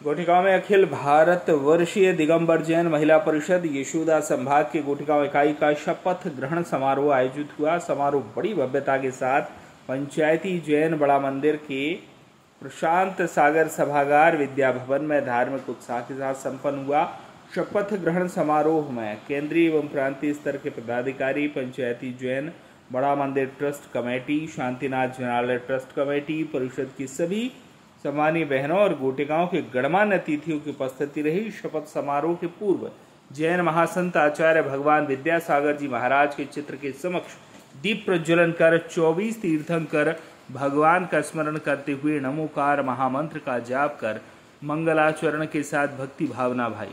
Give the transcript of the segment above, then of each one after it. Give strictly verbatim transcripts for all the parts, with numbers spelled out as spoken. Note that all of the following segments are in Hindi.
गोटेगांव में अखिल भारत वर्षीय दिगंबर जैन महिला परिषद यशोदा संभाग के गोटेगांव इकाई का शपथ ग्रहण समारोह आयोजित हुआ। समारोह बड़ी भव्यता के साथ पंचायती जैन बड़ा मंदिर के प्रशांत सागर सभागार विद्या भवन में धार्मिक उत्साह के साथ संपन्न हुआ। शपथ ग्रहण समारोह में केंद्रीय एवं प्रांतीय स्तर के पदाधिकारी, पंचायती जैन बड़ा मंदिर trust committee, Shantinath Janalaya trust committee, परिषद की सभी सम्मानीय बहनों और गोटेगांव के गणमान्य अतिथियों की उपस्थिति रही। शपथ समारोह के पूर्व जैन महासंत आचार्य भगवान विद्यासागर जी महाराज के चित्र के समक्ष दीप प्रज्वलन कर चौबीस तीर्थंकर भगवान का स्मरण करते हुए नमोकार महामंत्र का जाप कर मंगलाचरण के साथ भक्ति भावना भाई।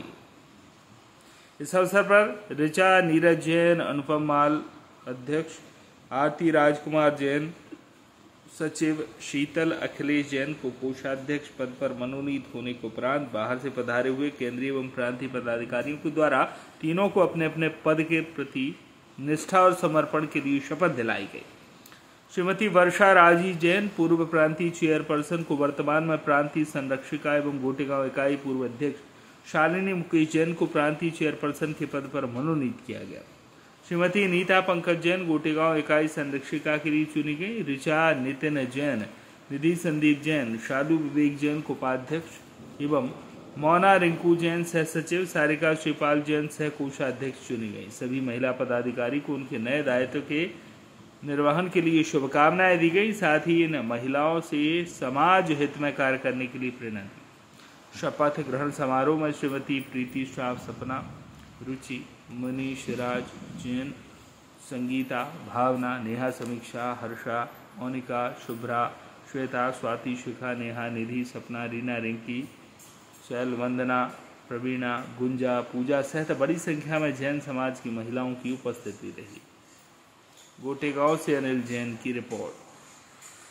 इस अवसर पर ऋचा नीरज जैन, अनुपम माल अध्यक्ष, आरती राजकुमार जैन सचिव, शीतल अखिलेश जैन को कोषाध्यक्ष पद पर मनोनीत होने के उपरांत बाहर से पधारे हुए केंद्रीय एवं प्रांतीय पदाधिकारियों के द्वारा तीनों को अपने अपने पद के प्रति निष्ठा और समर्पण के लिए शपथ दिलाई गई। श्रीमती वर्षा राजी जैन पूर्व प्रांतीय चेयरपर्सन को वर्तमान में प्रांतीय संरक्षिका एवं गोटेगांव इकाई पूर्व अध्यक्ष शालिनी मुकेश जैन को प्रांतीय चेयरपर्सन के पद पर मनोनीत किया गया। श्रीमती नीता पंकज जैन गोटेगांव इकाई संरक्षिका के लिए चुनी गई। ऋचा नितिन जैन, निधि संदीप जैन, शालू विवेक जैन को उपाध्यक्ष एवं मौना रिंकू जैन सह सचिव, सारिका श्रीपाल जैन सह कोषाध्यक्ष चुनी गई। सभी महिला पदाधिकारी को उनके नए दायित्व के निर्वहन के लिए शुभकामनाएं दी गई। साथ ही इन महिलाओं से समाज हित में कार्य करने के लिए प्रेरणा दी। शपथ ग्रहण समारोह में श्रीमती प्रीति श्राव सपना, रुचि, मनीष राज जैन, संगीता, भावना, नेहा, समीक्षा, हर्षा, मोनिका, शुभ्रा, श्वेता, स्वाति, शिखा, नेहा, निधि, सपना, रीना, रिंकी, शैल, वंदना, प्रवीणा, गुंजा, पूजा सहित बड़ी संख्या में जैन समाज की महिलाओं की उपस्थिति रही। गोटेगांव से अनिल जैन की रिपोर्ट।